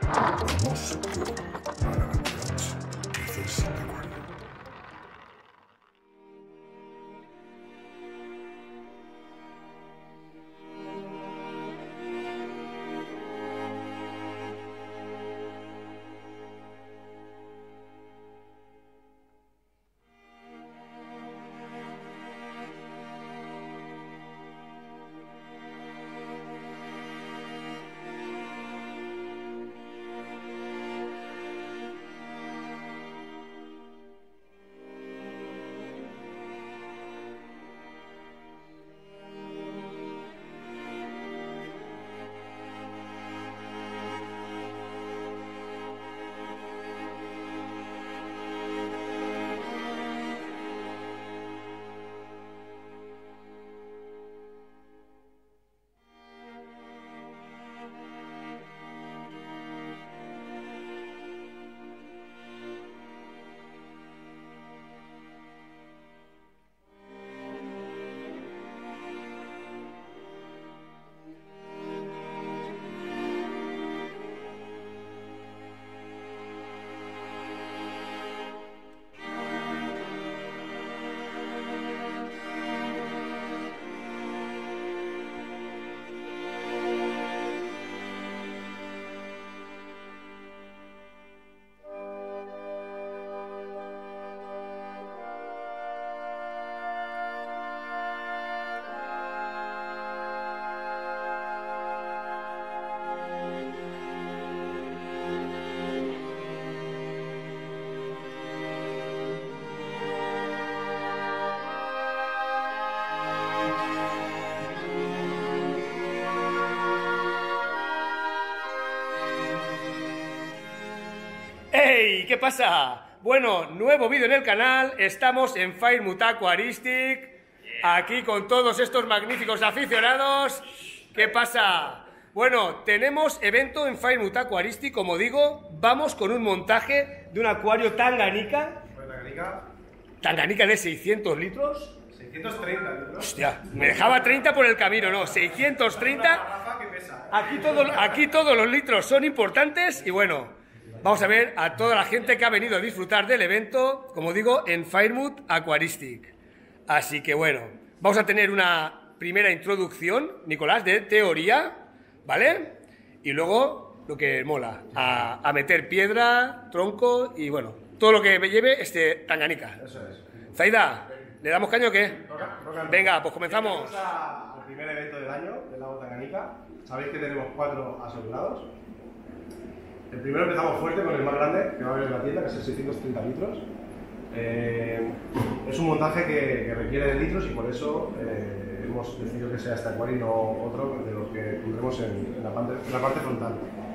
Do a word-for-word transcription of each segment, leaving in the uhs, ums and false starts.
Vamos con Ana Banderas, defensa de acuario. ¡Hey! ¿Qué pasa? Bueno, nuevo vídeo en el canal, estamos en Fairmouth Aquaristic, aquí con todos estos magníficos aficionados. ¿Qué pasa? Bueno, tenemos evento en Fairmouth Aquaristic, como digo, vamos con un montaje de un acuario Tanganica. Tanganica. Tanganica de seiscientos litros. seiscientos treinta litros. Hostia, me dejaba treinta por el camino, no, seiscientos treinta. Aquí, todo, aquí todos los litros son importantes y bueno... Vamos a ver a toda la gente que ha venido a disfrutar del evento, como digo, en Fairmouth Aquaristic. Así que bueno, vamos a tener una primera introducción, Nicolás, de teoría, ¿vale? Y luego lo que mola, a, a meter piedra, tronco y bueno, todo lo que lleve este Tanganica. Eso es. Zaida, ¿le damos caño o qué? Toca, toca. Venga, pues comenzamos. Vamos a- al primer evento del año del lago Tanganica. Sabéis que tenemos cuatro asegurados. El primero empezamos fuerte con el más grande que va a haber en la tienda, que es el seiscientos treinta litros. Eh, es un montaje que, que requiere de litros y por eso eh, hemos decidido que sea este acuario y no otro de los que tendremos en, en, la, parte, en la parte frontal.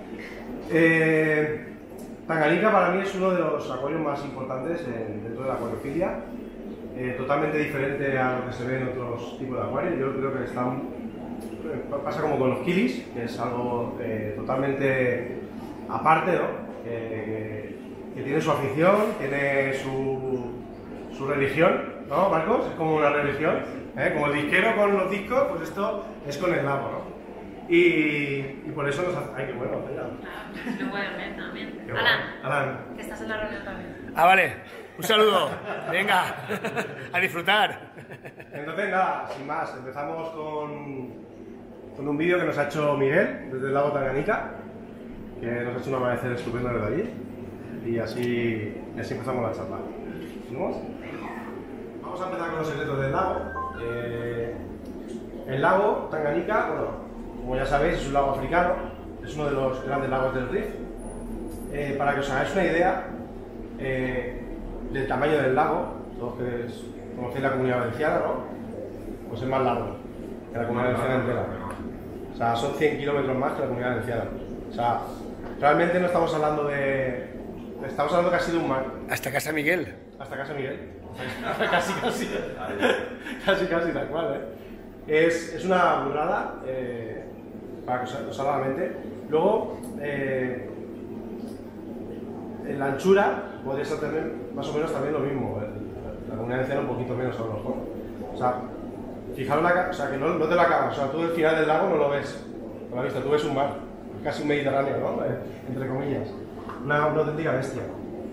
Eh, Tanganica para mí es uno de los acuarios más importantes en, dentro de la acuariofilia. Eh, totalmente diferente a lo que se ve en otros tipos de acuarios. Yo creo que están, pasa como con los kilis, que es algo eh, totalmente aparte, ¿no? Que, que tiene su afición, tiene su, su religión, ¿no, Marcos? Es como una religión, ¿eh? Como el disquero con los discos, pues esto es con el lago, ¿no? Y, y por eso nos hace... ¡Ay, qué bueno! Venga. Claro, lo pueden ver también. Qué Alan, bueno. Alan. que estás en la reunión también. Ah, vale, un saludo. Venga, a disfrutar. Entonces, nada, sin más, empezamos con, con un vídeo que nos ha hecho Miguel desde el lago Tanganica, que nos ha hecho un amanecer estupendo desde allí, y así, y así empezamos la charla. ¿Seguimos? Vamos a empezar con los secretos del lago. Eh, el lago Tanganica, bueno, como ya sabéis, es un lago africano, es uno de los grandes lagos del Rift. Eh, para que os hagáis una idea eh, del tamaño del lago, todos que es, conocéis la Comunidad Valenciana, ¿no? Pues es más largo que la Comunidad Valenciana entera. O sea, son cien kilómetros más que la Comunidad Valenciana. O sea, realmente no estamos hablando de... Estamos hablando casi de un mar. Hasta casa Miguel. Hasta casa Miguel. casi, casi. casi, casi, tal cual, ¿eh? Es, es una burrada, eh, para que os, os haga la mente. Luego, eh, en la anchura podría ser también, más o menos también lo mismo. El, la Comunidad Valenciana un poquito menos a lo mejor. O sea, fijaros la, o sea, que no, no te la acabas. O sea, tú el final del lago no lo ves. No lo has visto, tú ves un mar. casi un mediterráneo, ¿no? Eh, entre comillas. Una, una auténtica bestia.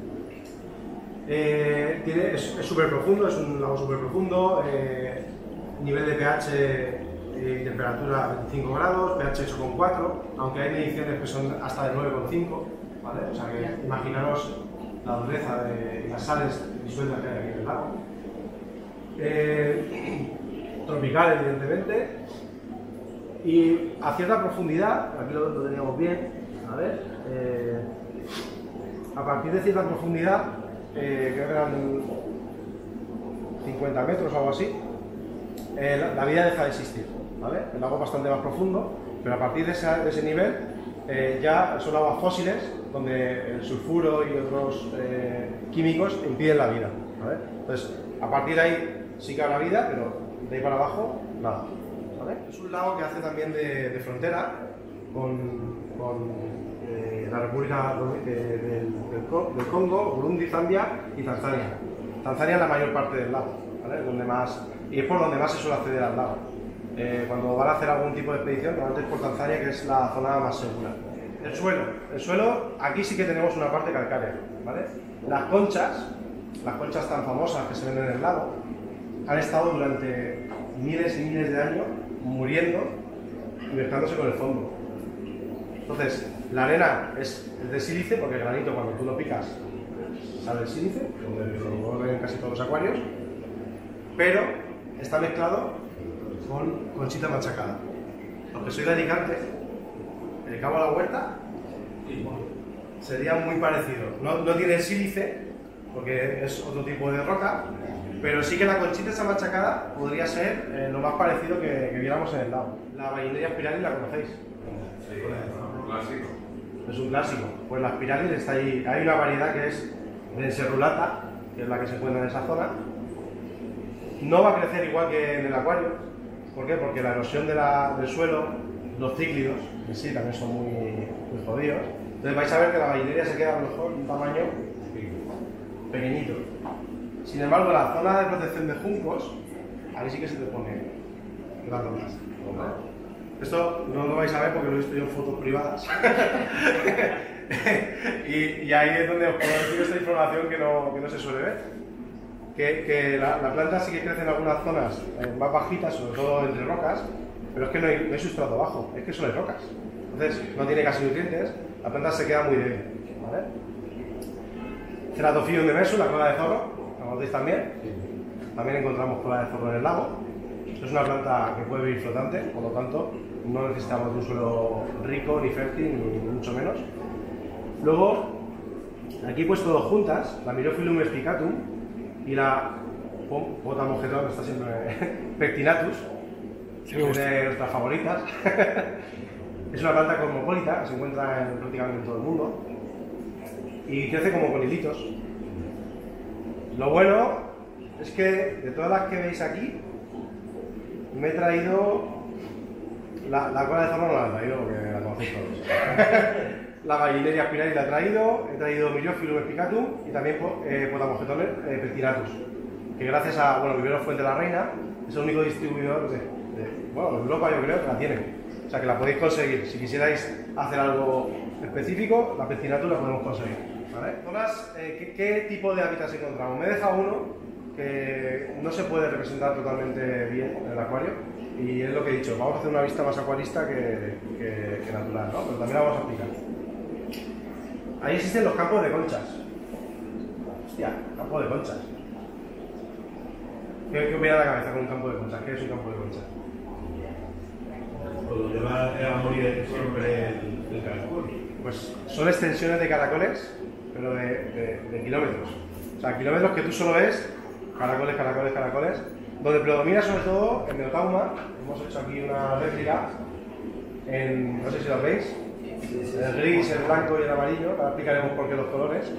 Eh, tiene, es súper profundo, es un lago súper profundo, eh, nivel de pH y temperatura veinticinco grados, pH ocho coma cuatro, aunque hay mediciones que son hasta de nueve coma cinco, ¿vale? O sea que imaginaros la dureza de las sales disueltas que hay aquí en el lago. Eh, tropical, evidentemente, y a cierta profundidad, aquí lo, lo teníamos bien, a ver, eh, a partir de cierta profundidad, eh, creo que eran cincuenta metros o algo así, eh, la, la vida deja de existir, ¿vale? El lago es bastante más profundo, pero a partir de, esa, de ese nivel eh, ya son aguas fósiles, donde el sulfuro y otros eh, químicos impiden la vida, ¿vale? Entonces, a partir de ahí sí que habrá vida, pero de ahí para abajo, nada, ¿vale? Es un lago que hace también de, de frontera con, con eh, la República de, de, del, del Congo, Burundi, Zambia y Tanzania. Tanzania es la mayor parte del lago, ¿vale? Donde más, y es por donde más se suele acceder al lago. Eh, cuando van a hacer algún tipo de expedición, normalmente es por Tanzania, que es la zona más segura. El suelo. El suelo, aquí sí que tenemos una parte calcárea, ¿vale? Las conchas, las conchas tan famosas que se ven en el lago, han estado durante miles y miles de años muriendo y mezclándose con el fondo. Entonces, la arena es de sílice, porque el granito cuando tú lo picas sale el sílice, como lo ven en casi todos los acuarios, pero está mezclado con conchita machacada. Aunque soy de Alicante, el Cabo de la Huerta sería muy parecido. No, no tiene sílice, porque es otro tipo de roca, pero sí que la conchita esa machacada podría ser eh, lo más parecido que, que viéramos en el lago. La Ballineria spiralis, ¿la conocéis? Sí, un clásico. Es un clásico. Pues la spiralis está ahí. Hay una variedad que es Denserulata, que es la que se encuentra en esa zona. No va a crecer igual que en el acuario. ¿Por qué? Porque la erosión de la, del suelo, los cíclidos, en sí también son muy, muy jodidos. Entonces vais a ver que la ballineria se queda a lo mejor un tamaño pequeñito. Sin embargo, la zona de protección de juncos, ahí sí que se te pone grandotas. Esto no lo vais a ver porque lo he visto yo en fotos privadas. y, y ahí es donde os puedo decir esta información que no, que no se suele ver. Que, que la, la planta sí que crece en algunas zonas eh, más bajitas, sobre todo entre rocas, pero es que no hay, no hay sustrato bajo, es que solo hay rocas. Entonces, no tiene casi nutrientes, la planta se queda muy débil, ¿vale? Ceratophyllum demersum, la cola de zorro, ¿la conocéis también? También encontramos cola de zorro en el lago. Es una planta que puede vivir flotante, por lo tanto, no necesitamos de un suelo rico, ni fértil, ni mucho menos. Luego, aquí he puesto dos juntas, la Myriophyllum spicatum y la Potamogeton, que está siempre Pectinatus, sí, es de nuestras favoritas. Es una planta cosmopolita, que se encuentra en, prácticamente en todo el mundo y crece como con hilitos. Lo bueno es que de todas las que veis aquí, me he traído la, la cola de zorro, no la he traído porque la conocéis todos. La Ballineria spiralis la he traído, he traído Myriophyllum spicatum y también eh, Potamogeton eh, Pectinatus, que gracias a, bueno, Viveros Fuente la Reina es el único distribuidor de, de, bueno, de Europa, yo creo que la tienen. O sea que la podéis conseguir. Si quisierais hacer algo específico, la Pectinatus la podemos conseguir, ¿vale? Zonas, eh, ¿qué, ¿qué tipo de hábitats encontramos? Me he dejado uno que no se puede representar totalmente bien en el acuario y es lo que he dicho, vamos a hacer una vista más acuarista que, que, que natural, ¿no? Pero también la vamos a explicar. Ahí existen los campos de conchas. Hostia, campo de conchas. ¿Qué, qué os viene a la cabeza con un campo de conchas? ¿Qué es un campo de conchas? Pues donde va a morir siempre el, el caracol. Pues son extensiones de caracoles, pero de, de, de kilómetros. O sea, kilómetros que tú solo ves, caracoles, caracoles, caracoles, donde predomina sobre todo el Neotauma. Hemos hecho aquí una réplica, en, no sé si lo veis, el gris, el blanco y el amarillo, ahora explicaremos por qué los colores.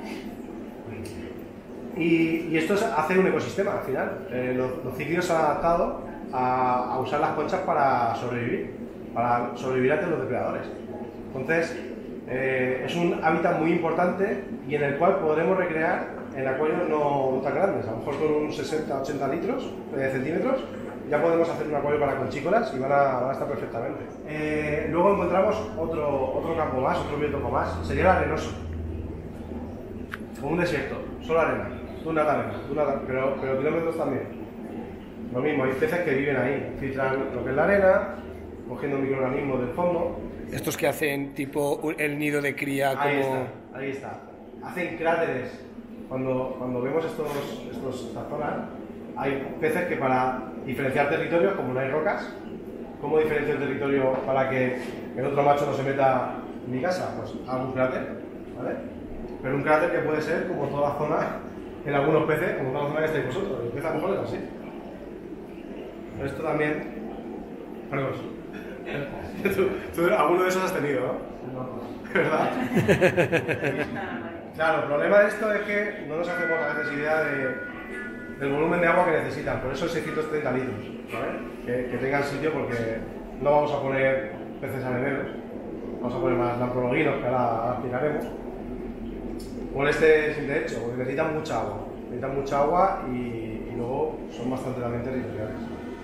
Y, y esto es hacer un ecosistema al final. Eh, los, los cíclidos se han adaptado a, a usar las conchas para sobrevivir, para sobrevivir ante los depredadores. Entonces, eh, es un hábitat muy importante y en el cual podremos recrear en acuarios no tan grandes, a lo mejor con un sesenta a ochenta litros, eh, centímetros, ya podemos hacer un acuario para conchícolas y van a, van a estar perfectamente. Eh, luego encontramos otro, otro campo más, otro biotopo más, sería el arenoso. Como un desierto, solo arena, duna de arena, duna de, pero, pero kilómetros también. Lo mismo, hay peces que viven ahí, filtran lo que es la arena, cogiendo microorganismos del fondo. Estos que hacen tipo el nido de cría como... Ahí está, ahí está. Hacen cráteres. Cuando, cuando vemos estos, estos, estas zonas, hay peces que para diferenciar territorios, como no hay rocas, ¿cómo diferencio el territorio para que el otro macho no se meta en mi casa? Pues hago un cráter, ¿vale? Pero un cráter que puede ser como toda la zona, en algunos peces, como toda la zona que estáis vosotros. El pez a lo mejor es así. Esto también... Marcos, tú, tú alguno de esos has tenido, ¿no? ¿Verdad? Claro, el problema de esto es que no nos hacemos a veces idea de, del volumen de agua que necesitan, por eso seiscientos treinta litros, ¿vale? Que, que tengan sitio porque no vamos a poner peces areneros, vamos a poner más lamprologuinos, que ahora explicaremos. Con este sin techo, porque necesitan mucha agua, necesitan mucha agua y, y luego son bastante también territoriales.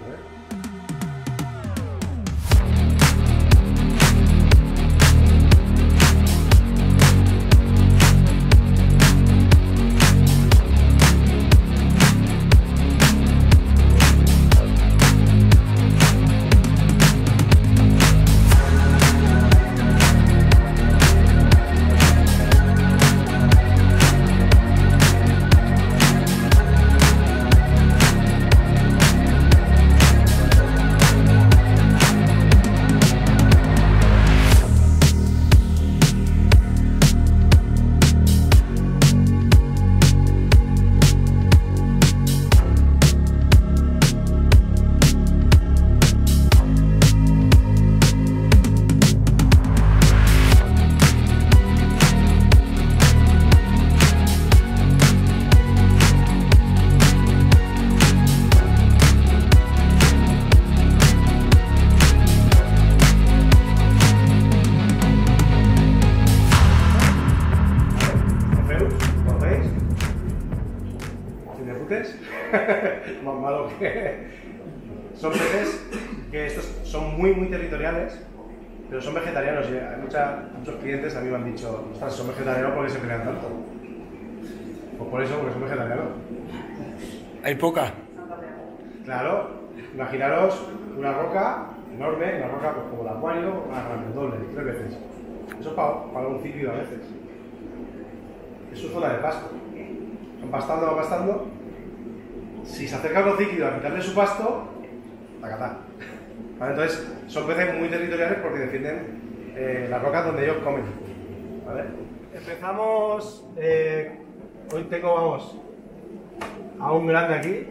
Más malo que... Son peces que estos son muy muy territoriales, pero son vegetarianos y hay mucha, muchos clientes a mí me han dicho, ostras, son vegetarianos porque se pelean tanto. Pues por eso, porque son vegetarianos. Hay poca. Claro, imaginaros una roca enorme, una roca pues, como el acuario, una grande, doble, tres veces. Eso es para, para un cíclido a veces. Es su zona de pasto. Van pastando, van pastando. Si se acerca a los cíclidos a quitarle su pasto, tacatá. ¿Vale? Entonces, son peces muy territoriales porque defienden eh, las rocas donde ellos comen. ¿Vale? Empezamos. Eh, hoy tengo, vamos, a un grande aquí.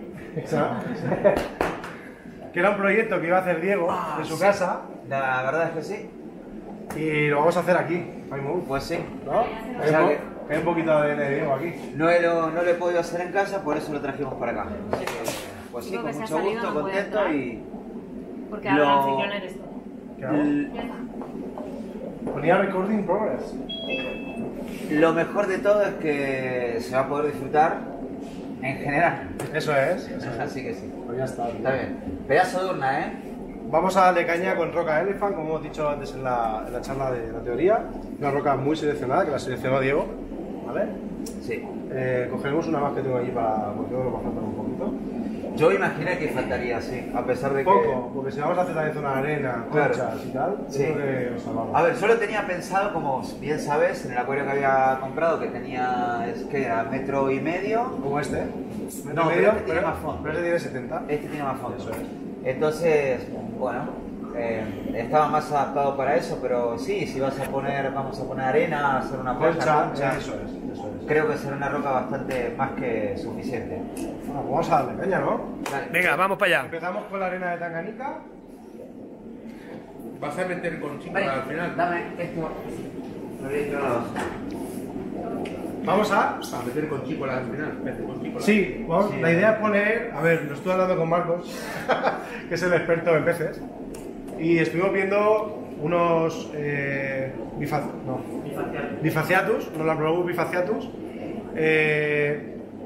Que era un proyecto que iba a hacer Diego ah, en su sí. casa. La verdad es que sí. Y lo vamos a hacer aquí. Pues sí. ¿No? Hay un, po hay un poquito de A D N de Diego aquí. No, he lo, no lo he podido hacer en casa, por eso lo trajimos para acá. Así que, pues sí, Digo con que se ha mucho salido, gusto, no puede contento entrar. y... Porque ahora Lo- el anfitrión eres tú. ¿Qué hago? l- Ya está. Ponía recording progress. Lo mejor de todo es que se va a poder disfrutar en general. Eso es. Eso es. Así que sí. Pues ya está. Está bien. Pedazo de urna, ¿eh? Vamos a darle caña con roca Elephant, como hemos dicho antes en la, en la charla de la teoría. Una roca muy seleccionada, que la seleccionó Diego. ¿Vale? Sí. Eh, cogeremos una más que tengo allí para... porque creo que nos va a faltar un poquito. Yo imaginé que faltaría, sí, a pesar de que... Poco, porque si vamos a hacer también zona de arena, Claro. conchas y tal, Sí. creo que nos salvamos. A ver, yo lo tenía pensado, como bien sabes, en el acuario que había comprado, que tenía, es que era metro y medio. Como este. No, Metro y pero este tiene más fondo. Pero este tiene setenta. Este tiene más fondo. Eso es. Entonces, bueno, eh, estaba más adaptado para eso, pero sí, si vas a poner, vamos a poner arena, hacer una playa, Concha, concha, eso es, eso es. creo que será una roca bastante más que suficiente. Bueno, pues vamos a darle caña, ¿no? Vale. Venga, vamos para allá. Empezamos con la arena de Tanganica. ¿Vas a meter con chicos Vale, al final? dame esto. Lo voy a ir a los- Vamos a... ¿A meter con chicos al final? ¿Meter con chicos? Sí, vamos, Sí. la idea es poner... A ver, lo estuve hablando con Marcos, que es el experto en peces, y estuvimos viendo unos... Eh, bifa- no, bifaciatus, unos Lamprologus bifaciatus, eh,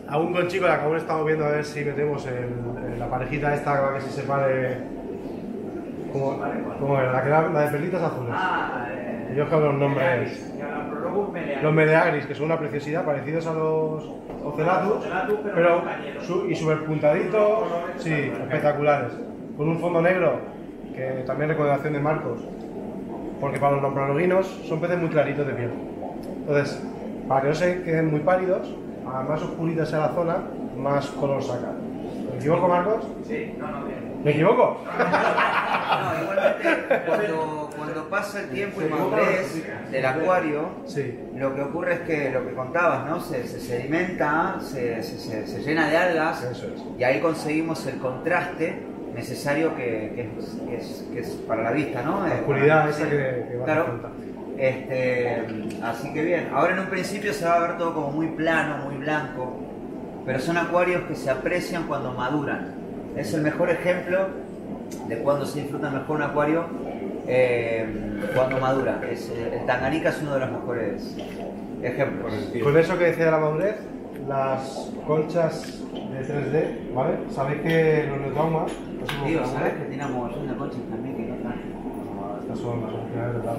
Aún con chicos, aún estamos viendo a ver si metemos el, el- la parejita esta para que se separe. Como, como la, que da- la de perlitas azules. Ah, eh, Yo creo que los nombres. Prologum Meleagris. Los Medeagris, que son una preciosidad, parecidos a los Ocellatus, pero su- y súper puntaditos, sí, espectaculares. Con un fondo negro, que también recomendación de Marcos, porque para los nomprologinos son peces muy claritos de piel. Entonces, para que no se queden muy pálidos, a más oscurita sea la zona, más color saca. ¿Me equivoco, Marcos? Sí, no, no, bien. ¿Me equivoco? No, igualmente, cuando, cuando pasa el tiempo y madurez del acuario, Sí. lo que ocurre es que lo que contabas, ¿no? Se, se sedimenta, se, se, se- se llena de algas, Eso es. y ahí conseguimos el contraste necesario que, que es, que es- que es para la vista, ¿no? La Eh, oscuridad para- esa sí. que- que va a Claro. hacer falta. Este, así que bien. Ahora en un principio se va a ver todo como muy plano, muy blanco, pero son acuarios que se aprecian cuando maduran. Es el mejor ejemplo de cuando se disfruta mejor un acuario eh, cuando madura. Es, eh, el Tanganica es uno de los mejores ejemplos. Con eso que decía de la madurez, las conchas de tres D, ¿vale? Sabéis que los neotaumas, no sé cómo Tío, se llaman, ¿sabes que teníamos una concha también que no traje? no, estas son las originales de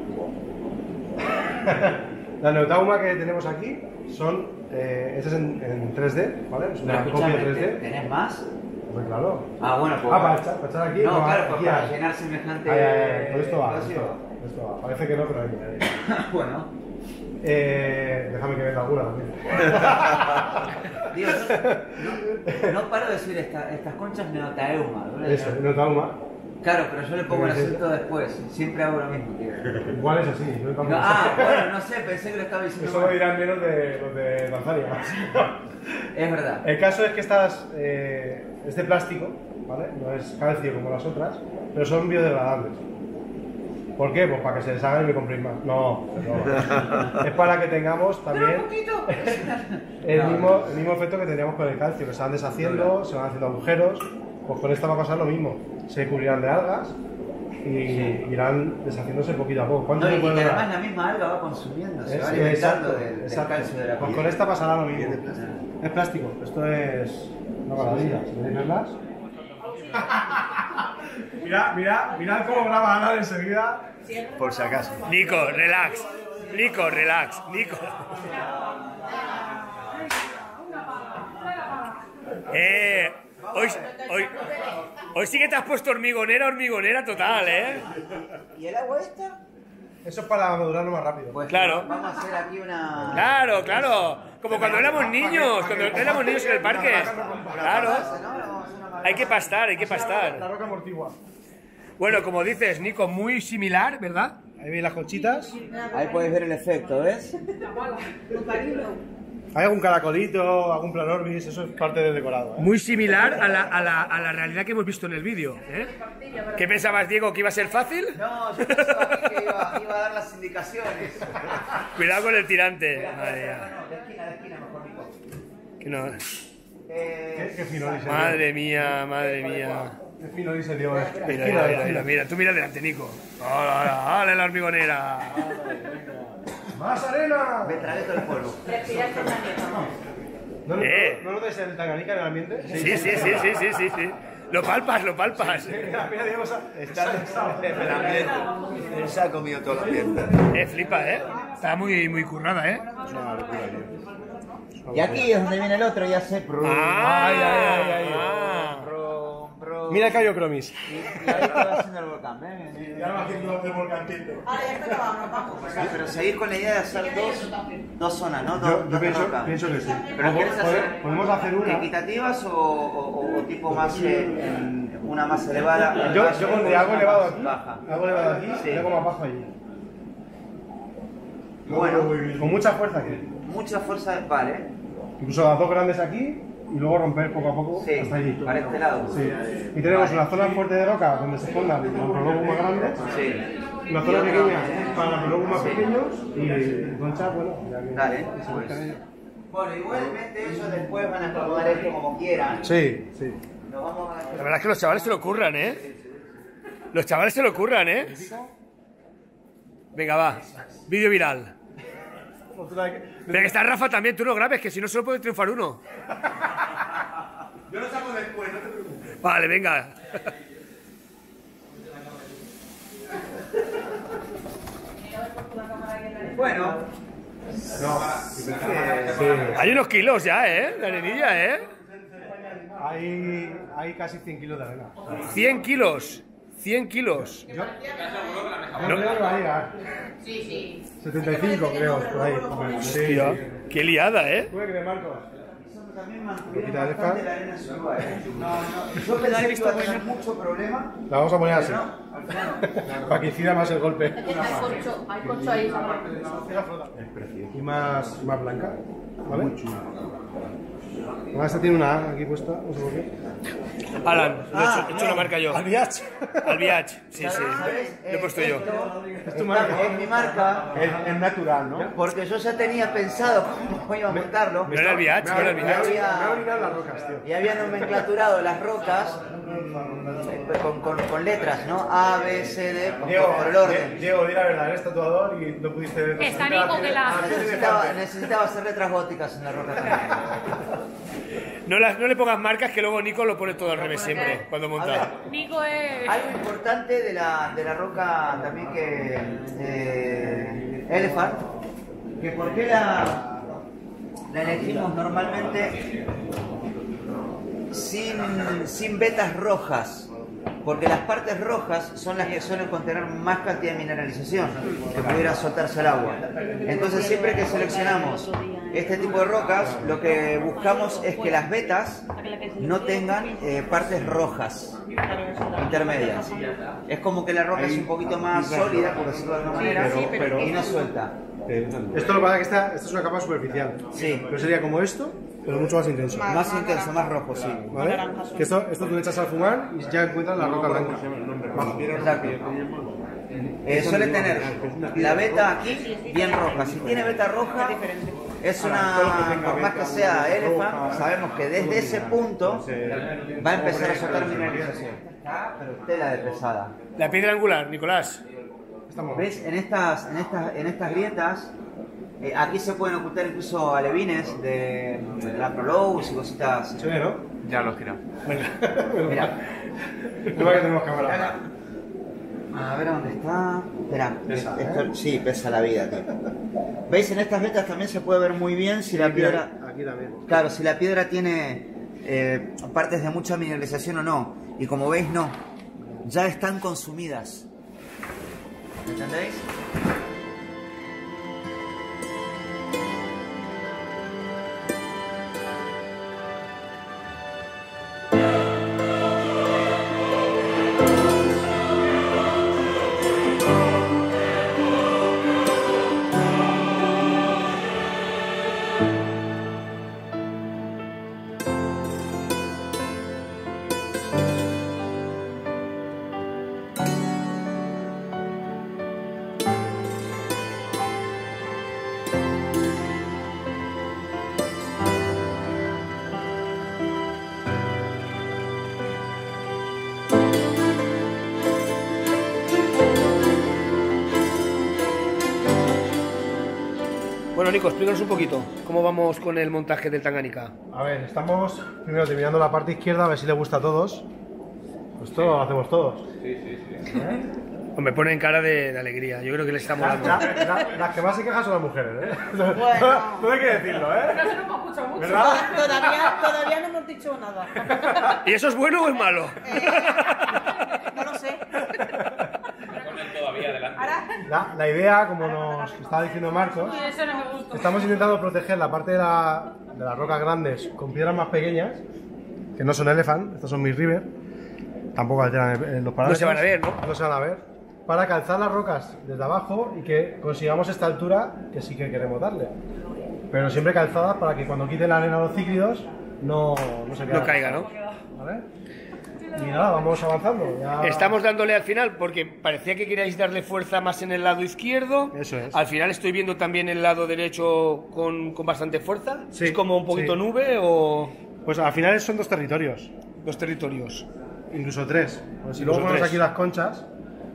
Tauma. Las neotaumas que tenemos aquí son, eh, estas en, en tres D, ¿vale? Es una Pero copia escúchame, tres D. ¿tenés más? Pues claro. Ah, bueno, pues. Ah, para echar, para echar aquí. No, no, claro, aquí pues para hay. llenar semejante. Ay, ay, ay, por esto va, por espacio. esto va, por esto va. Parece que no, pero hay. Bueno, Eh, déjame que venda alguna también. digo, no, no, no paro de decir esta- estas conchas neotaeuma. ¿no? Eso, neotauma. Claro, pero yo le pongo el acento después. Siempre hago lo mismo, tío. Igual es así, no estamos- No, ah, bueno, no sé, pensé que lo estaba diciendo Eso lo mal. dirán menos de los de Tanzania. Es verdad. El caso es que estas, eh, es de plástico, ¿vale? No es calcio como las otras, pero son biodegradables. ¿Por qué? Pues para que se deshagan y me compréis más. No, no. Es para que tengamos también el mismo, el mismo efecto que tendríamos con el calcio, que se van deshaciendo, se van haciendo agujeros. Pues con esta va a pasar lo mismo. Se cubrirán de algas y irán deshaciéndose poquito a poco. ¿Cuánto No, y, se puede y que durar? además la misma alga va consumiendo, se Es- va alimentando exacto, del, del exacto. calcio de la Pues piel. con esta pasará lo mismo. Y es de plástico. Es plástico, esto es una maravilla. Si queréis verlas. Mira, mira, mirad cómo graba Ana enseguida. Por si acaso. Nico, relax. Nico, relax. Nico. Eh, hoy, hoy, hoy sí que te has puesto hormigonera, hormigonera total, ¿eh? ¿Y el agua esta? Eso es para madurarlo más rápido. Pues Claro. vamos a hacer aquí una... Claro, claro. Como cuando éramos niños, cuando éramos niños en el parque. Claro. Hay que pastar, hay que La pastar. roca amortigua. Bueno, como dices, Nico, muy similar, ¿verdad? Ahí veis las conchitas. Ahí podéis ver el efecto, ¿ves? Hay algún caracolito, algún planorbis, eso es parte del decorado. ¿eh? Muy similar a la, a, la, a la realidad que hemos visto en el vídeo. ¿eh? ¿Qué pensabas, Diego, que iba a ser fácil? No, yo pensaba que iba, iba a dar las indicaciones. Cuidado con el tirante. Madre mía. No, de esquina, de esquina, mejor, Nico. Que no- Eh, Qué, qué fino dice Madre mía, madre mía. Qué fino dice Diego. eh. Mira, Gira, mira, gira. mira, mira, tú mira delante, Nico. ¡Hola, hola, hola, la hormigonera! ¡Más arena! me tragué todo el polvo. ¿No, no, Eh. ¿no notáis el tanganica en el ambiente? Sí, sí, sí, sí, sí, sí, sí. Lo palpas, lo palpas. Mira, mira, Diego, sa- Está en el ambiente. Él se ha comido todo el ambiente. Eh, flipa, ¿eh? Está muy, muy currada, ¿eh? Es una locura, tío. Y aquí es donde viene el otro y hace... prum, Ah, Ay, ay, ay, ay. ah. prum, prum. Mira el Cayo Cromis. Y, y ahí te va haciendo el volcán, ¿ves? Ya va haciendo el volcancito. Pero seguís con la idea de hacer dos, dos zonas, ¿no? Dos, Yo, dos yo de pienso, roca. pienso que sí. ¿Pero Pode- quieres hacer Podemos hacer una. equitativas o, o- o tipo más eh, en- una más elevada? Yo, más- yo con una hago más elevado aquí, baja? hago elevado aquí Sí. y hago más bajo allí. Bueno, Con mucha fuerza aquí. mucha fuerza, vale. Incluso las dos grandes aquí y luego romper poco a poco Sí, hasta allí. para este lado. Sí. Y tenemos una zona fuerte de roca donde se pongan los prologos más grandes, Sí. una zona pequeña para los prologos más pequeños y concha, bueno, ya que Dale, se pues. buscan ellos. Bueno, igualmente ellos después van a acomodar esto como quieran. Sí, sí. Nos vamos a... La verdad es que los chavales se lo curran, ¿eh? Los chavales se lo curran, ¿eh? Venga, va. Vídeo viral. Pero que está Rafa también, tú no grabes, que si no solo puede triunfar uno. Yo lo saco después, no te preocupes. Vale, venga. Bueno, No, eh, Hay unos kilos ya, ¿eh? La arenilla, ¿eh? hay, hay casi cien kilos de arena. cien kilos. cien kilos. Yo, yo creo que va a llegar. Sí, sí. setenta y cinco creo, por ahí. Sí, Hostia, sí. qué liada, ¿eh? ¿Tú qué crees, Marcos? también Quita mantuvieron el bastante fan. la arena en su lugar, ¿eh? No, no. Yo pensé que iba a tener mucho problema, La vamos a poner así. pero no, al final no. Para que incida más el golpe. Hay corcho, hay corcho ahí. Y más, más blanca. ¿Vale? Además, esta tiene una A aquí puesta. No sé por qué. Alan, lo he hecho, he hecho una marca yo. Albiach. Albiach, sí, sí. ¿Sabes? Lo he puesto yo. Es tu marca. Es mi marca, Es, es natural, ¿no? porque yo ya tenía pensado cómo iba a montarlo. No era Albiach, no era Me voy a Albiach. Había- me voy a orinar las rocas, tío. Y había nomenclaturado las rocas eh, con, con, con letras, ¿no? A, B, C, D, por, Diego, por el orden. Diego, di la verdad, eres tatuador y no pudiste... Está Nico que la- Necesitaba, necesitaba hacer letras góticas en la roca también. No, las, no le pongas marcas que luego Nico lo pone todo al revés siempre cuando A ver, monta. Nico es. algo importante de la, de la roca también que... Eh, Elephant, que por qué la, la elegimos normalmente sin, sin vetas rojas, porque las partes rojas son las que suelen contener más cantidad de mineralización que pudiera soltarse al agua. Entonces siempre que seleccionamos este tipo de rocas, lo que buscamos es que las vetas no tengan eh, partes rojas intermedias. Es como que la roca es un poquito más sólida, por decirlo de alguna manera, y no suelta. Esto lo que pasa es que esta, esta es una capa superficial. Sí. Pero sería como esto, pero mucho más intenso. Más intenso, más rojo, sí. ¿Vale? Que esto, esto tú le echas al fumar y ya encuentras la roca blanca. Bajo. Exacto. Eh, suele tener la veta aquí bien roja. Si tiene veta roja, es una, por más que sea Elephant, sabemos que desde ese punto va a empezar a soltar mineralización. Pero tela de pesada. La piedra angular, Nicolás. Estamos. ¿Ves? En estas, en estas, en estas grietas, eh, aquí se pueden ocultar incluso alevines de, de la Prologue y cositas. Se ve, ¿no? Ya lo he girado. Mira. No va que tenemos cámara. A ver dónde está. Espera, Pesa, esto, ¿eh? sí, pesa la vida, tío. ¿Veis? En estas vetas también se puede ver muy bien si la piedra. Aquí también. Claro, si la piedra tiene eh, partes de mucha mineralización o no. Y como veis, no. Ya están consumidas. ¿Me entendéis? Bueno, Nico, explícanos un poquito cómo vamos con el montaje del Tanganica. A ver, estamos primero terminando la parte izquierda, a ver si le gusta a todos. Pues esto lo hacemos todos. Me pone en cara de, de alegría. Yo creo que le estamos La- dando. la- la- las que más se quejan son las mujeres, ¿eh? Bueno. Todo hay que decirlo, ¿eh? No se nos escucha mucho. ¿Verdad? Todavía, todavía no hemos dicho nada. ¿Y eso es bueno o es malo? No lo sé. Todavía adelante. Ahora, La, la idea, como nos estaba diciendo Marcos, Uy, eso no me gusta. estamos intentando proteger la parte de, la, de las rocas grandes con piedras más pequeñas, que no son Elephant, estos son mis River, tampoco alteran eh, los parámetros. No se van a ver, ¿no? No se van a ver. Para calzar las rocas desde abajo y que consigamos esta altura que sí que queremos darle. Pero siempre calzadas para que cuando quiten la arena a los cíclidos no, no se No caiga, ¿no? ¿Vale? Y nada, vamos avanzando. Ya... Estamos dándole al final porque parecía que queríais darle fuerza más en el lado izquierdo. Eso es. Al final estoy viendo también el lado derecho con, con bastante fuerza. Sí, ¿Es como un poquito sí. nube o Pues al final son dos territorios, dos territorios? incluso tres. Pues si Incluso luego ponemos tres. aquí las conchas,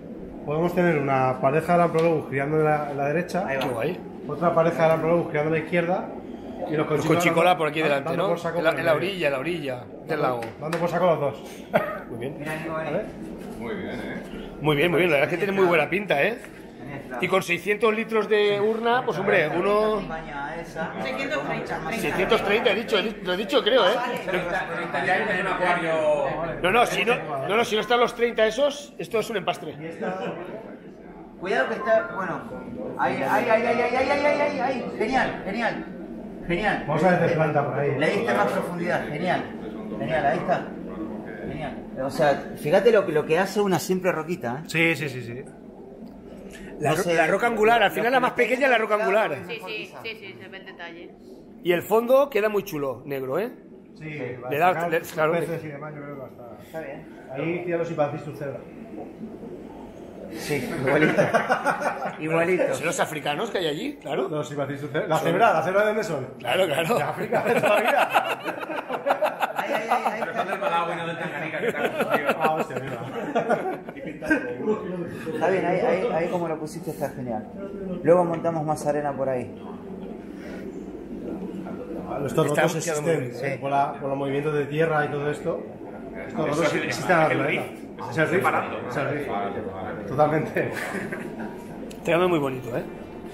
podemos tener una pareja de Lamprologus criando en la, en la derecha, Ahí va. Qué guay. otra pareja de Lamprologus criando en la izquierda y los Los conchicola, conchicola por aquí dando- delante, dando ¿no? por saco En la, por en la el medio. orilla, en la orilla del lago. Dando por saco los dos. Muy bien. Mira, Nico, vení. ¿Vale? Muy bien, ¿eh? Muy bien, muy bien. La verdad es que tiene muy buena pinta, ¿eh? Vení a este lado. Y con seiscientos litros de urna, pues hombre, uno... Acompaña a esa. seiscientos treinta. seiscientos treinta he dicho, he di- lo he dicho creo, ¿eh? treinta ya hay un acuario. No, no, si no, no, no, si no están los treinta esos, esto es un empastre. Cuidado que está, bueno, ahí, ahí, ahí, ahí, ahí, ahí, ahí, ahí, ahí, genial, genial, genial. Vamos a ver de planta por ahí. Le diste más profundidad, genial, genial, ahí está, genial. O sea, fíjate lo que, lo que hace una simple roquita, ¿eh? Sí, sí, sí, sí. La, No ro- sé, la roca angular, al final la más pequeña es la roca angular. Sí, sí, sí, sí, se ve el detalle. Y el fondo queda muy chulo, negro, ¿eh? Sí, Le da- le- claro, peces y demás, yo creo que va a estar. Está bien. Ahí Cielos y Pancistus cebra. Sí, igualito, igualito. Son los africanos que hay allí, claro. Los Pancistus cebra. ¿La cebra? ¿La cebra de dónde son? Claro, claro. De África, de toda la vida. Ahí, ahí, ahí, ahí Pero son del Malawi, no del Tanganica, que está confundido. Ah, hostia, mira. Está bien, ahí, ahí, ahí como lo pusiste está genial. Luego montamos más arena por ahí. Estos Está rotos quedando muy existen bien, eh, por, la, por los movimientos de tierra y todo esto. Estos Eso rotos es- existen en la es el naturaleza. riff. Es el riff. Separando. Es el riff. Totalmente. Está quedando muy bonito, ¿eh?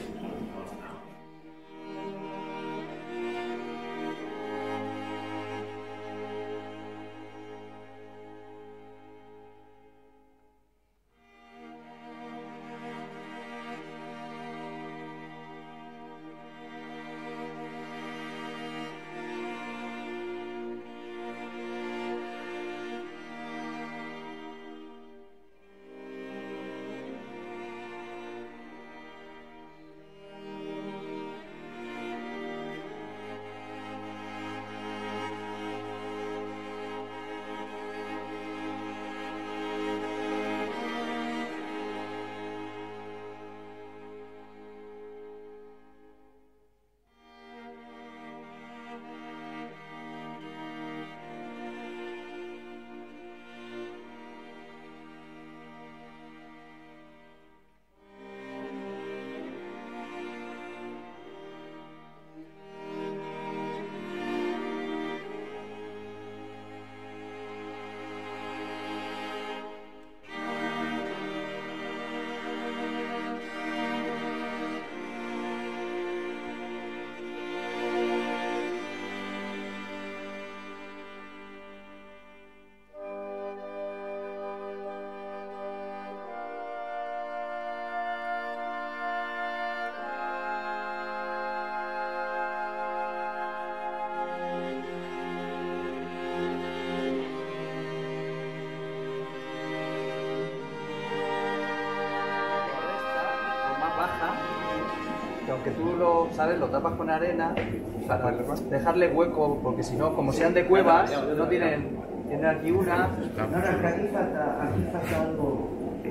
Que aunque tú lo sabes, lo tapas con arena para dejarle hueco, porque si no, como sean de cuevas, no tienen, tienen aquí una, No, no, es que aquí falta, aquí falta algo,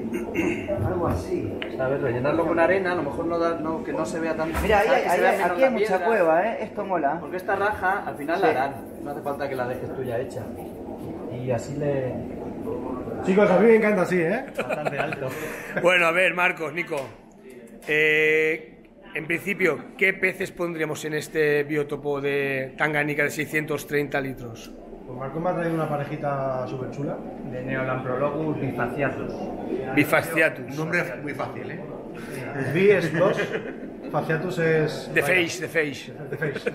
algo así. ¿sabes? Rellenarlo con arena, a lo mejor no da, no, que no se vea tan. Mira, ahí, que hay- se ahí- vea menos aquí la hay mucha piedra, cueva, ¿eh? Esto mola. Porque esta raja al final Sí. la harán, no hace falta que la dejes tú ya hecha. Y así le. Chicos, a mí me encanta así, ¿eh? bastante alto. Bueno, a ver, Marcos, Nico. Eh, en principio, ¿qué peces pondríamos en este biotopo de Tanganica de seiscientos treinta litros? Pues Marco me ha traído una parejita súper chula. De Neolamprologus bifaciatus. Bifasciatus. Nombre muy fácil, ¿eh? Es B, es dos. Faciatus es... The Face, The Face. The face.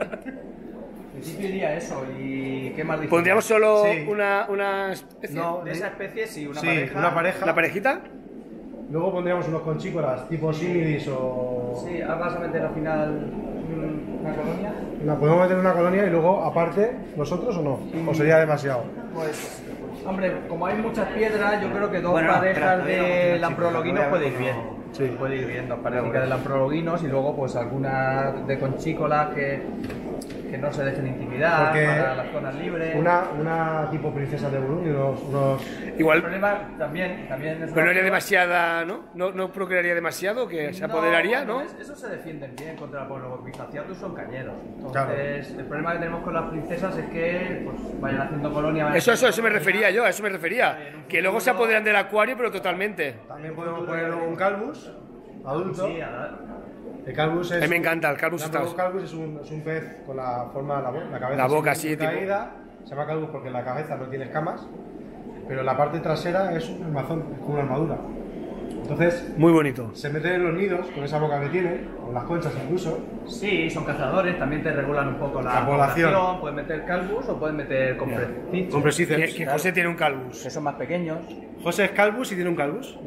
En principio diría eso, ¿y qué más dices? ¿Pondríamos solo Sí. una, una especie? No, De esa especie, sí, una sí, pareja. una pareja. ¿La parejita? Luego pondríamos unos conchícolas tipo simidis o... Sí, ahora vas a meter al final mm, una colonia. La podemos meter en una colonia y luego, aparte, ¿nosotros o no? ¿O sería demasiado? Pues, hombre, como hay muchas piedras, yo creo que dos Bueno, no, parejas espera, todavía no de tenemos lamprologuinos chicos, puede ir todavía bien. no. Sí. Puede ir viendo parénticas de lamprologuinos y luego pues algunas de conchícolas que, que no se dejen intimidar Porque para las zonas libres. Una, una tipo princesa de Burundi, unos, unos... El Igual, problema también, también es pero no haría una- demasiada, ¿no? ¿no? No procrearía demasiado, que se apoderaría, ¿no? es- Eso se defienden bien contra la polinización, son cañeros. Entonces, Claro. el problema que tenemos con las princesas es que pues, vayan haciendo colonia. vayan Eso, eso, haciendo eso me colonia. refería yo, a eso me refería. Que luego se apoderan del acuario, pero totalmente. También podemos poner un calvus adulto. Sí, a- El calvus es... A mí me encanta, el calvus el está... calvus es un, es un pez con la forma de la, bo- la cabeza. La boca así, así, tipo- caída. Se llama calvus porque la cabeza no tiene escamas, pero la parte trasera es un armazón, es como una armadura. Entonces, Muy bonito. se meten en los nidos con esa boca que tiene, con las conchas incluso. Sí, son cazadores, también te regulan un poco la, La población. población. Pueden meter calvus o pueden meter comprescices. Compresices. Que, que José tiene un calvus. Que son más pequeños, José es calvus y tiene un calvus.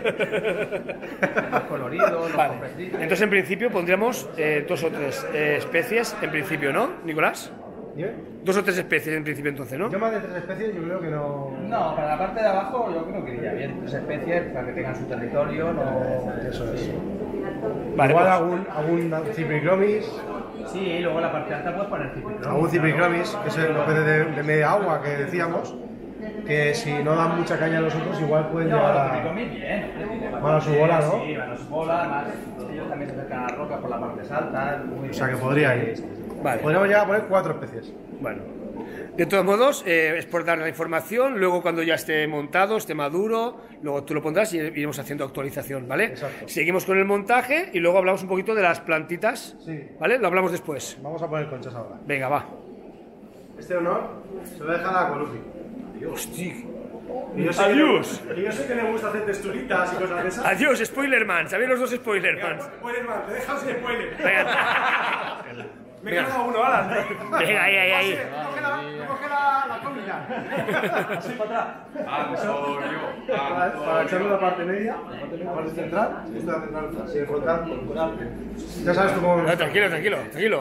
más coloridos, los Vale. comprescices. Entonces, en principio, pondríamos eh, dos o tres eh, especies, en principio, ¿no, Nicolás? ¿Dime? Dos o tres especies, en principio, entonces, ¿no? Yo más de tres especies yo creo que no... No, para la parte de abajo yo creo que iría bien. Tres especies para que tengan su territorio. No... Eso es. Vale, Igual pues- algún, algún ciprichromis, Sí, y luego la parte alta puedes poner ciprichromis. algún ciprichromis, que es el pez de, de media agua que decíamos, que si no dan mucha caña a los otros igual pueden No, llegar los a... ciprichromis bien. Van a su bola, ¿no? Sí, van a su bola, además ellos también se acercan a las rocas por la parte alta. Muy O sea que bien. podría Sí, ir. sí, sí. Vale. Podríamos llegar a poner cuatro especies. Bueno, de todos modos, eh, es por dar la información, luego cuando ya esté montado, esté maduro, luego tú lo pondrás y iremos haciendo actualización, ¿vale? Exacto. Seguimos con el montaje y luego hablamos un poquito de las plantitas, Sí. ¿vale? Lo hablamos después. Vamos a poner conchas ahora. Venga, va. Este honor se lo deja a Colupi. Hostia. Y yo sé Adiós. Que, y yo sé que le gusta hacer texturitas y cosas de esas. Adiós, Spoilerman, ¿sabéis los dos Spoilermans? Spoilerman, te dejas de spoiler. Venga, Me he quedado uno, Alan. venga, ahí, ahí, ahí. Coge la, coge la, la cómica. Así para atrás. Antonio, Para, para echarle la parte media, la parte, media, la parte central. Esto la central, así el frontal. Ya sabes tú cómo... No, tranquilo, tranquilo, tranquilo.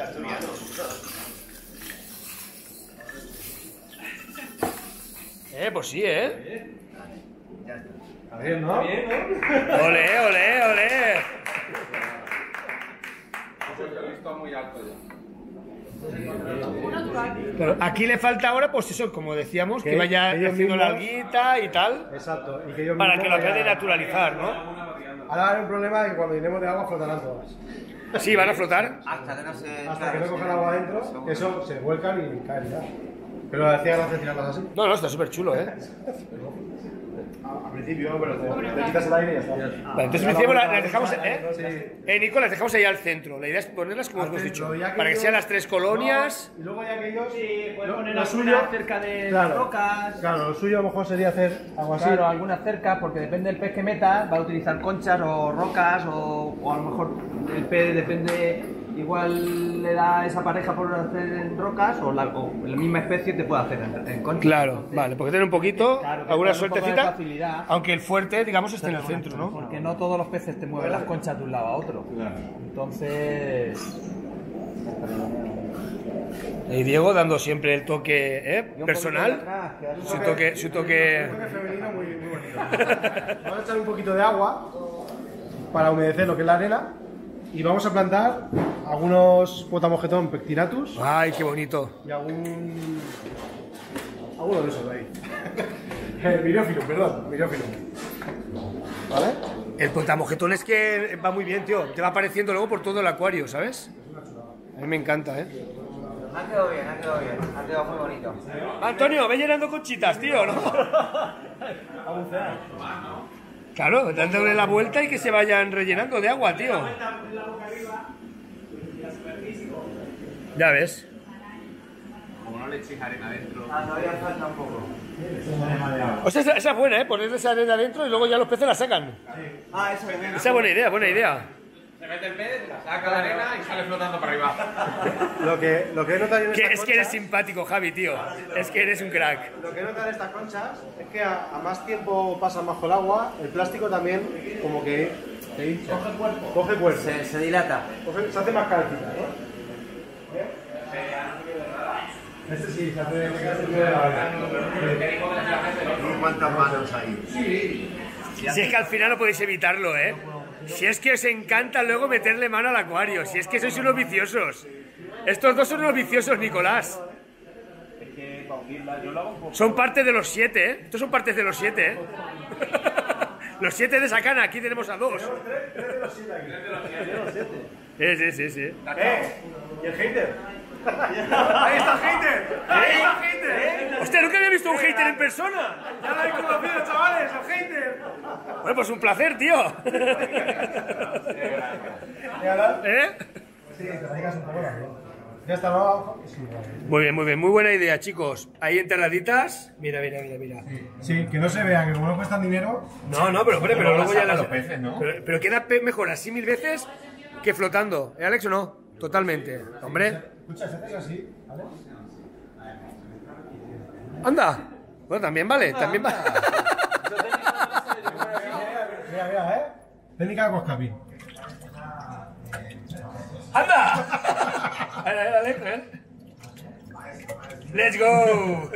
Eh, pues sí, ¿eh? Está bien, ¿no? Olé, olé, olé. Está muy alto ya. Pero aquí le falta ahora, pues eso, como decíamos, que, Que vaya ellos haciendo la mismos- alguita y tal, Exacto. Y que yo para mismo que lo acabe de vaya- naturalizar, ¿no? Ahora hay un problema de que cuando llenemos de agua flotarán todas. Sí, van a flotar. Hasta que no se. Hasta que no cojan agua adentro, eso se vuelcan y caen ya. Pero hacía gracia tirarlas así. No, no, está súper chulo, ¿eh? Al principio, pero te, te quitas el aire y ya está. Vale, entonces en principio las las dejamos, ¿eh? Eh, Nico, las dejamos ahí al centro. La idea es ponerlas como Al hemos centro, dicho, ya que para que ellos- sean las tres colonias. Y luego ya que ellos... Sí, pueden lo- poner lo alguna suyo- cerca de claro, las rocas. Claro, lo suyo a lo mejor sería hacer algo así. Claro, algunas cercas, porque depende del pez que meta, va a utilizar conchas o rocas, o, o a lo mejor el pez depende, igual le da esa pareja por hacer en rocas, o la, o la misma especie te puede hacer en, en conchas. Claro, Entonces, vale, porque tiene un poquito, Claro, que alguna tenga un poco de suertecita, facilidad. aunque el fuerte, digamos, esté en el centro, ¿no? Porque no todos los peces te mueven las conchas de un lado a otro. Entonces, Y Diego dando siempre el toque ¿eh? personal, su toque, su toque... Un toque femenino muy, muy bonito. Vamos a echar un poquito de agua para humedecer lo que es la arena y vamos a plantar algunos potamogetón pectinatus Ay, qué bonito. y algún... alguno de esos de ahí. Eh, Miriófilo, perdón, miriófilo. ¿Vale? El potamogetón es que va muy bien, tío. Te va apareciendo luego por todo el acuario, ¿sabes? A mí me encanta, ¿eh? Ha quedado bien, ha quedado bien. Ha quedado muy bonito. Antonio, ve llenando conchitas, tío, ¿no? Claro, dándole la vuelta y que se vayan rellenando de agua, tío. Ya ves. Como no le echéis arena adentro. Ah, todavía falta un poco. O sea, esa, esa es buena, ¿eh? Ponerle esa arena adentro y luego ya los peces la sacan. Ah, eso es Esa es buena idea, buena idea. Se mete el pez, la saca la arena y sale flotando para arriba. Lo que, lo que he notado en Que, estas es que eres conchas- simpático, Javi, tío. Es que eres un crack. Lo que he notado en estas conchas es que a, a más tiempo pasan bajo el agua, el plástico también como que se hincha. Coge cuerpo. Coge cuerpo. Se, se dilata. Coge- se hace más calcita, ¿no? Este sí, se hace, se hace de la verdad. ¿Cuántas manos hay? Si es que al final no podéis evitarlo, ¿eh? Si es que os encanta luego meterle mano al acuario, si es que sois unos viciosos. Estos dos son unos viciosos, Nicolás. Es que para hundirla yo lo hago un poco. Son parte de los siete, ¿eh? Estos son partes de los siete, ¿eh? Los siete de Sakana, aquí tenemos a dos. Tres de los siete aquí. Tres de los siete. Sí, sí, sí, sí. ¡Eh! ¿Y el hater? ¡Ahí está el hater! ¡Ahí está el hater! Hostia, nunca había visto un hater en persona. ¡Ya lo habéis conocido, chavales! ¡El hater! Bueno, pues un placer, tío. ¿Eh? Sí, te la digas un poco, ¿no? Ya está abajo. Muy bien, muy bien. Muy buena idea, chicos. Ahí enterraditas. Mira, mira, mira, mira. Sí, que no se vean, que como no cuestan dinero. No, no, pero hombre, pero luego ya las... los peces, ¿no? Pero, pero queda pe- mejor así mil veces que flotando. ¿Eh, Alex, o no? Totalmente. Hombre. Escucha, si haces así, ¿vale? Anda. Bueno, también vale, también vale. Mira, mira, ¿eh? Técnica de Coscapi. ¡Anda! A ver, Alex, ¿eh? ¡Let's go!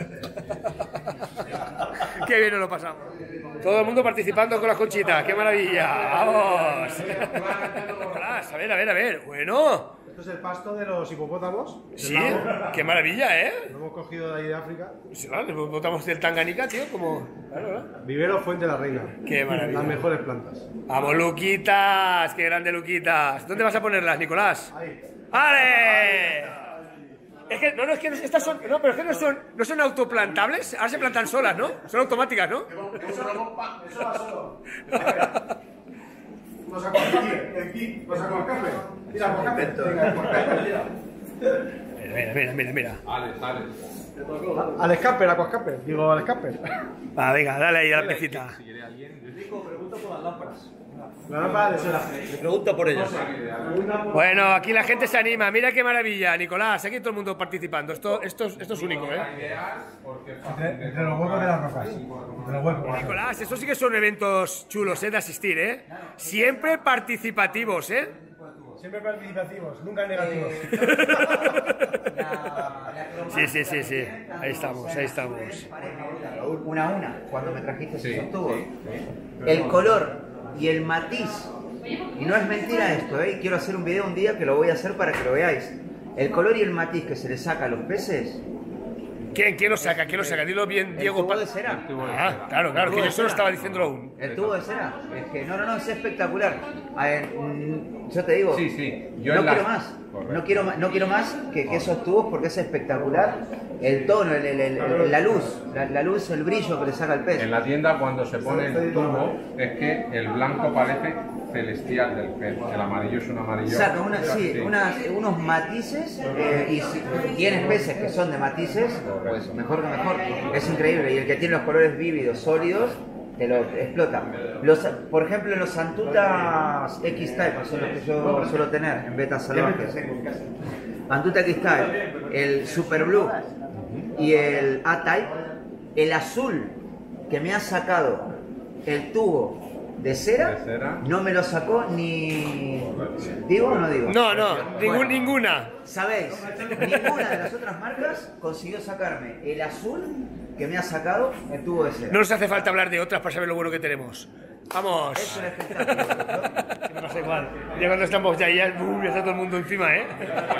¡Qué bien nos lo pasamos! Todo el mundo participando con las conchitas, ¡qué maravilla! ¡Vamos! A ver, a ver, a ver. Bueno. Esto es el pasto de los hipopótamos. Sí, qué maravilla, ¿eh? Lo hemos cogido de ahí de África. Sí, vale, botamos del Tanganica, tío, como... Claro, claro. Vivero Fuente de la Reina. Qué maravilla. Las mejores plantas. ¡Vamos, Luquitas! ¡Qué grande, Luquitas! ¿Dónde vas a ponerlas, Nicolás? Ahí. ¡Ale! Es que, no, no, es que estas son... No, pero es que no son, no son autoplantables. Ahora se plantan solas, ¿no? Son automáticas, ¿no? Eso va solo. Los aguacates. Aquí, los aguacates. Mira, aguacates. Mira, mira, mira, mira. Alex, Alex. Al escape, al aquascape. Digo, al escape. Va, venga, dale ahí a la pecita. Si quiere alguien. La lámpara de cera. Me pregunto por ellos. Bueno, aquí la gente se anima. Mira qué maravilla, Nicolás. Aquí todo el mundo participando. Esto, esto, es- esto es único, ¿eh? Entre, entre los huecos de las rocas. Entre los huecos. Nicolás, estos sí que son eventos chulos, ¿eh? De asistir, ¿eh? Siempre participativos, ¿eh? Siempre participativos, nunca negativos. Sí, sí, sí, sí. Ahí estamos, ahí estamos. Una a una, cuando me trajiste esos tubos. El color y el matiz, y no es mentira esto, ¿eh? Quiero hacer un video un día que lo voy a hacer para que lo veáis. El color y el matiz que se le saca a los peces. ¿Quién, quién lo saca? ¿Quién lo saca? Dilo bien, El Diego. tubo Pa- de cera. Ah, claro, claro, que yo solo estaba diciéndolo aún. El tubo de cera. Es que no, no, no, es espectacular. A ver, mm, yo te digo, Sí, sí. Yo no en la- quiero más. Correcto. No quiero, ma- no quiero más que, que esos tubos porque es espectacular. El tono, el- el- el- el- la luz, la, la luz, el brillo que le saca el pez. En la tienda cuando se pone el tubo es que el blanco parece celestial del pez. El amarillo es un amarillo. Saca una, sí, unas- unos matices eh, y si tienes peces que son de matices, pues mejor que mejor. Es increíble. Y el que tiene los colores vívidos, sólidos, te lo explota. Los, por ejemplo, los Antutas X-Type son los que yo suelo tener en betas salvajes. Antuta X-Type, el Super Blue y el A-Type, el azul que me ha sacado el tubo de cera, De cera. no me lo sacó ni... ¿Digo o no digo? No, no, ningún, Bueno. ninguna. ¿Sabéis? Ninguna de las otras marcas consiguió sacarme el azul que me ha sacado el tubo de cera. No nos hace falta hablar de otras para saber lo bueno que tenemos. Es Vamos. un espectáculo. No sé cuál. Ya cuando estamos ya, ya, uh, ya está todo el mundo encima, ¿eh?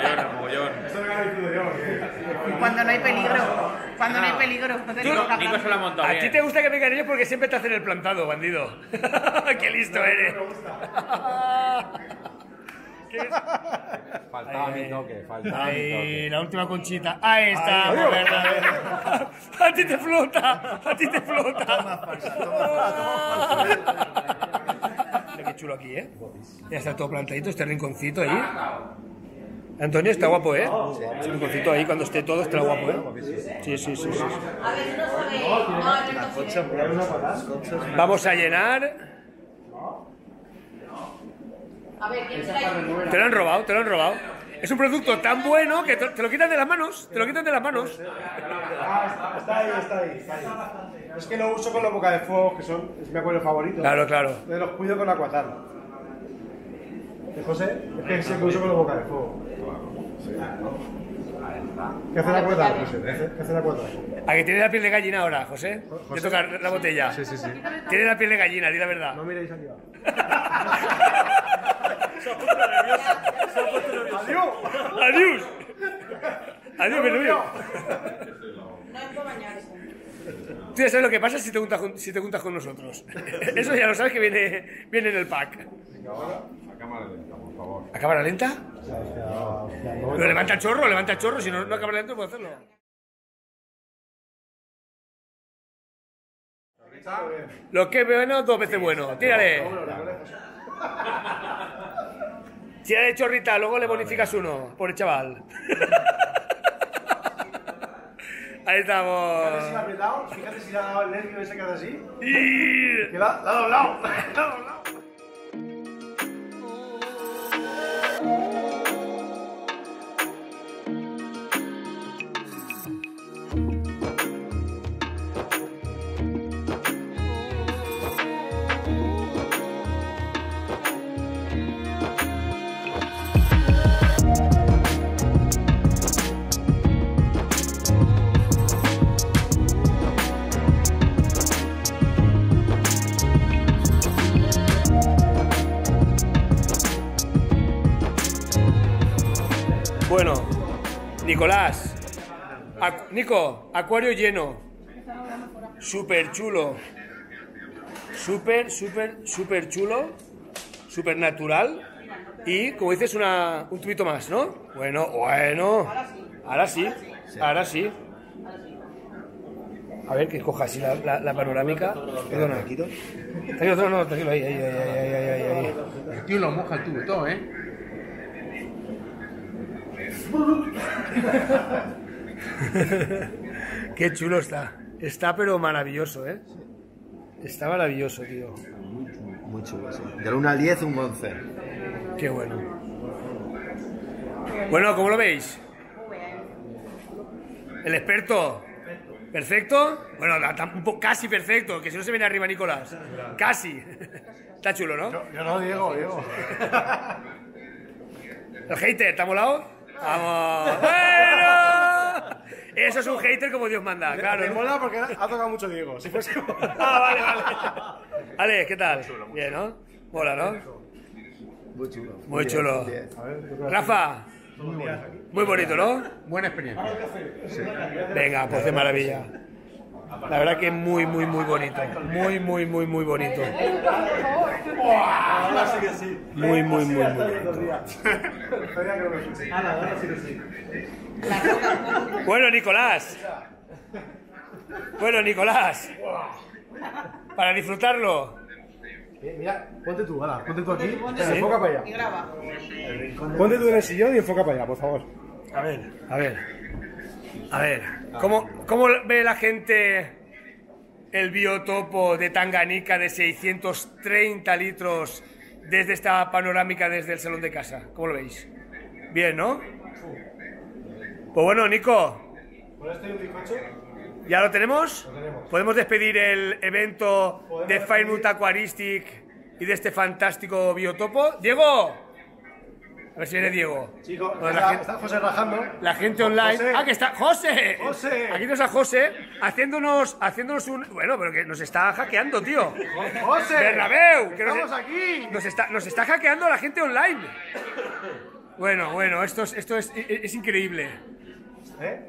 Cuando no hay peligro. Cuando no hay peligro. No te Nico, toca Nico se lo ha montado A ti bien. te gusta que vengan ellos porque siempre te hacen el plantado, bandido. ¡Qué listo eres! ¿Qué es? Faltaba mi toque, faltaba mi Ahí, toque. la última conchita. Ahí está, verdad. A ti te flota, a ti te flota. Mira qué chulo aquí, ¿eh? Ya está todo plantadito, este rinconcito ahí. Antonio está guapo, ¿eh? Este rinconcito ahí, cuando esté todo, estará guapo, ¿eh? Sí, sí, sí, sí. A ver, no sabéis. Vamos a llenar. A ver, ¿quién será? Te lo han robado, te lo han robado. Es un producto tan bueno que te te lo quitan de las manos, te lo quitan de las manos. Ah, está ahí, está ahí, está ahí. Es que lo uso con los boca de fuego, que son, es mi acuario favorito. Claro, claro. Entonces los cuido con Aquatar. ¿Eh, José? Es que es el que uso con los boca de fuego. ¿Qué hace la cuota, José? ¿Qué hace la cuota? ¿A que tiene la piel de gallina ahora, José? José. Te toca la botella. Sí, sí, sí. Tiene la piel de gallina, di la verdad. No miréis aquí abajo. ¡Adiós! ¡Adiós! ¡Adiós, mi novio! No hay que bañarse. Tú ya sabes lo que pasa si te juntas con, si te juntas con nosotros. Eso ya lo sabes que viene, viene en el pack. Ahora, a cámara lenta, por favor. ¿A cámara lenta? Pero levanta el chorro, levanta el chorro, si no, no a cámara lenta no puedo hacerlo. Lo que es bueno, dos veces bueno. Tírale. Tírale chorrita, luego le bonificas uno, por el chaval. Ahí estamos. Fíjate si me ha apretado, fíjate si le ha dado el nervio ese que hace así. Y... Que la, la ha doblado, la ha doblado. Bueno, Nicolás, Acu- Nico, acuario lleno, súper chulo, súper, súper, súper chulo, súper natural y, como dices, una, un tubito más, ¿no? Bueno, bueno, ahora sí, ahora sí. A ver, que coja así la, la, la panorámica. Perdona, quito. Tranquilo, no, no, tranquilo, ahí, ahí, ahí, ahí, ahí, ahí, ahí. El tío lo moja el tubo todo, ¿eh? Qué chulo está. Está pero maravilloso, ¿eh? Está maravilloso, tío. Muy chulo, sí. Del uno al diez, un once. Qué bueno. Bueno, ¿cómo lo veis? El experto. ¿Perfecto? Bueno, un poco, casi perfecto, que si no se viene arriba Nicolás. Casi. Está chulo, ¿no? Yo, yo no, Diego, Diego. ¿El hater? ¿Te ha molado? ¡Vamos! ¡Bueno! Eso es un hater como Dios manda, claro. Me mola porque ha tocado mucho Diego. Si fuese... Ah, vale, vale. Ale, ¿qué tal? Bien, ¿no? Mola, ¿no? Muy chulo. Muy chulo. diez. Rafa, muy bonito, ¿no? Buena experiencia. Venga, pues de maravilla. La verdad que es muy, muy, muy bonito. Muy, muy, muy, muy bonito. Ahora sí que sí. Muy, muy, muy, muy bonito. Bueno, Nicolás. Bueno, Nicolás. Para disfrutarlo. Eh, mira, ponte tú, Ala, ponte tú aquí. Ponte Sí. Enfoca para allá. Y graba. Ponte tú en el sillón y enfoca para allá, por favor. A ver, a ver. A ver, ¿cómo, cómo ve la gente el biotopo de Tanganica de seiscientos treinta litros desde esta panorámica desde el salón de casa? ¿Cómo lo veis? Bien, ¿no? Pues bueno, Nico, ¿Por este un bizcocho? ¿ya lo tenemos? Lo tenemos. ¿Podemos despedir el evento Podemos de despedir- Fairmouth Aquaristic y de este fantástico biotopo? ¡Diego! A ver si viene Diego. Chicos, Bueno, la está, gente- está José rajando. La gente online. José. ¡Ah, que está! ¡José! ¡José! Aquí nos a José haciéndonos, haciéndonos un. Bueno, pero que nos está hackeando, tío. ¡José! ¡Bernabéu! Que nos, ¡Estamos aquí! Nos está, nos está hackeando la gente online. Bueno, bueno, esto es, esto es, es, es increíble. ¿Eh?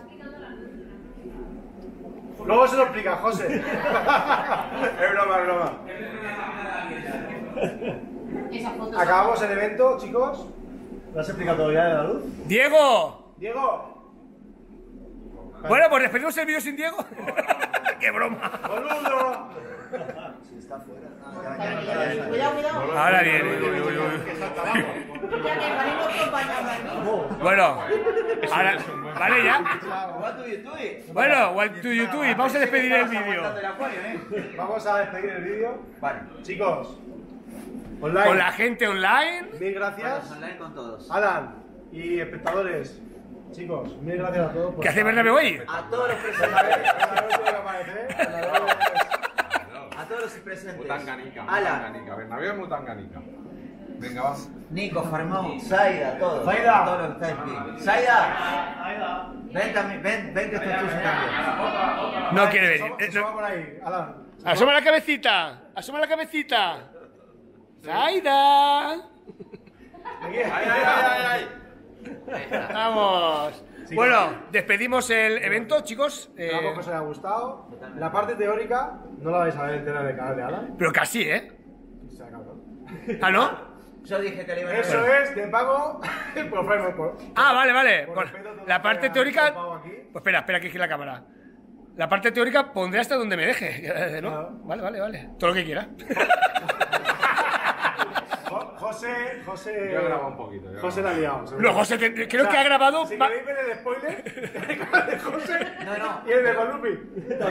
Luego se lo explica, José. Es broma, es broma. Acabamos el evento, chicos. ¿Lo has explicado todo ya de la luz? ¡Diego! Diego. Bueno, pues despedimos el vídeo sin Diego. ¡Qué broma! ¡Boludo! Cuidado, cuidado. Ahora viene. Ya que Marino acompaña. Bueno, ahora. Vale, ya. What do you do it? Bueno, what do you do? Vamos a despedir el vídeo. Aguantando el acuario, ¿eh? Vamos a despedir el vídeo. Vale. Chicos, online. Con la gente online. Mil gracias. Vamos online con todos. Alan y espectadores. Chicos, mil gracias a todos. por ¿Qué hace estar Bernabéu hoy? A todos los aquí. presentes. Bernabéu. A todos los presentes. Mutanganica, Alan, Mutanganica. Bernabéu es Mutanganica. Venga, va. Nico, Farmón, Zaida, todo. Zaida. Todo lo que está aquí. Zaida. Ven, también, ven, ven que esto es tuyo también. No quiere venir. Asoma, Eh, no. asoma por ahí, Alan. Asoma la cabecita. Asoma la cabecita. Zaida. Aquí. Ay, ay, ay, ay. Vamos. Sí, Bueno, claro. despedimos el evento, chicos. Eh, Esperamos que os haya gustado. La parte teórica no la vais a ver entera en el canal de Alan. pero casi, ¿eh? O sea, cabrón. Ah, ¿no? Yo dije que le iba a Eso es de pago por Facebook. Por... Ah, vale, vale. Por Bueno, respeto a todos la los parte que teórica. han pago aquí. Pues espera, espera que gire la cámara. La parte teórica pondré hasta donde me deje. ¿No? Claro. Vale, vale, vale. Todo lo que quiera. Jo- José, José. Yo he grabado un poquito. yo José he la ha grabado. liado. seguro. No, José, te- creo O sea, que ha grabado. Si va- queréis ver el spoiler, el de José No, no. y el de Colupi.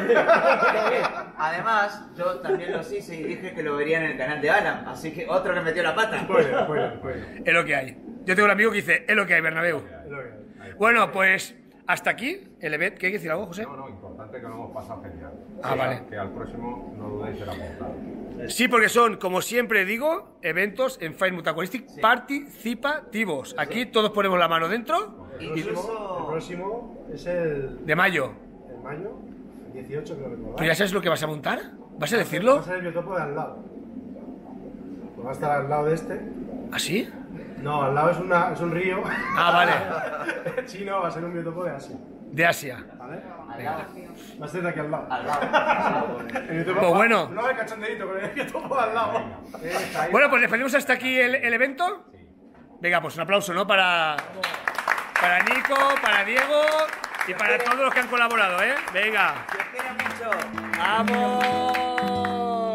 Además, yo también los hice y dije que lo vería en el canal de Alan, así que otro que metió la pata. Spoiler, spoiler, spoiler. Es lo que hay. Yo tengo un amigo que dice, es lo que hay, Bernabéu. Es lo que hay. Bueno, pues hasta aquí el evento. ¿Qué hay que decir algo, José? No, no, importante que lo hemos pasado genial. Ah, vale. Que al próximo no dudéis en apuntar. Sí, porque son, como siempre digo, eventos en Fire Mutaconistic participativos. Aquí todos ponemos la mano dentro. El próximo, el próximo es el De mayo. de mayo, el dieciocho creo que ¿Pero recordar. ya sabes lo que vas a montar? ¿Vas a Va decirlo? a ser el biotopo de al lado. Pues va a estar al lado de este. ¿Así? No, al lado es, una, es un río. Ah, vale. Chino, va a ser un biotopo de Asia. De Asia. ¿Vale? Venga. Va a ser de aquí al lado. Al lado. El biotopo- Pues bueno. No el cachondeito, pero el biotopo de al lado. Eh, está ahí. Bueno, pues les pedimos hasta aquí el, el evento. Venga, pues un aplauso, ¿no? Para, para Nico, para Diego y para todos los que han colaborado, ¿eh? Venga. Te quiero mucho. ¡Vamos!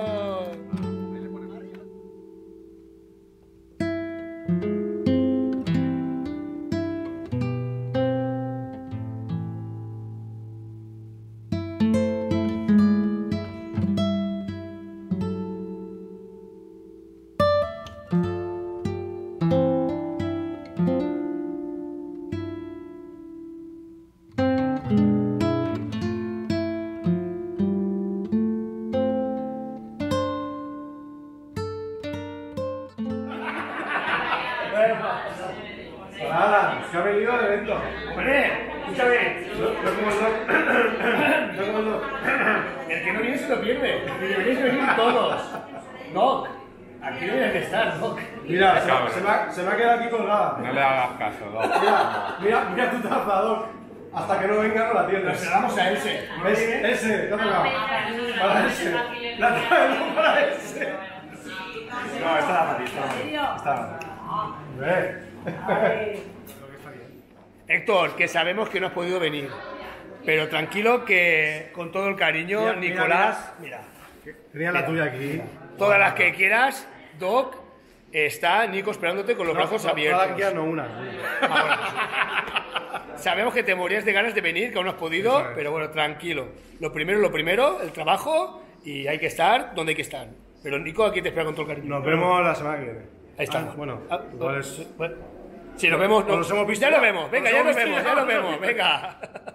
Para Alan, que ha venido al evento. Hombre, escúchame. No, no como el Doc. No como el Doc. El que no viene se lo pierde. Y deberíais venir todos. Doc, aquí debes de estar, Doc. Mira, se, Cabrón. se me ha, se me ha quedado aquí colgada. No le hagas caso, Doc. Mira, mira, mira tu taza, Doc. Hasta que no venga no la tienes. Se la damos a ese. ¿Ves? Ese, te ha tocado. Para ese. La traemos para ese. No, esta la matí, esta la matí. Esta la matí. Ve. Héctor, que sabemos que no has podido venir. Pero tranquilo que con todo el cariño, Mira, mira, Nicolás, mira, Tenía la tuya aquí. todas las que quieras, Doc, está Nico esperándote con los brazos No, no, abiertos. no, no, no, una. Sabemos que te morías de ganas de venir, que aún no has podido, Eso es. pero bueno, tranquilo. Lo primero es lo primero, el trabajo, y hay que estar donde hay que estar. Pero Nico aquí te espera con todo el cariño. Nos vemos la semana que viene. Ahí está. Ah, bueno, Ah, igual es... bueno. Si nos vemos, Nos hemos visto ya ya. nos vemos. Venga, Nos ya hemos nos visto vemos, ya. ya nos vemos. Venga.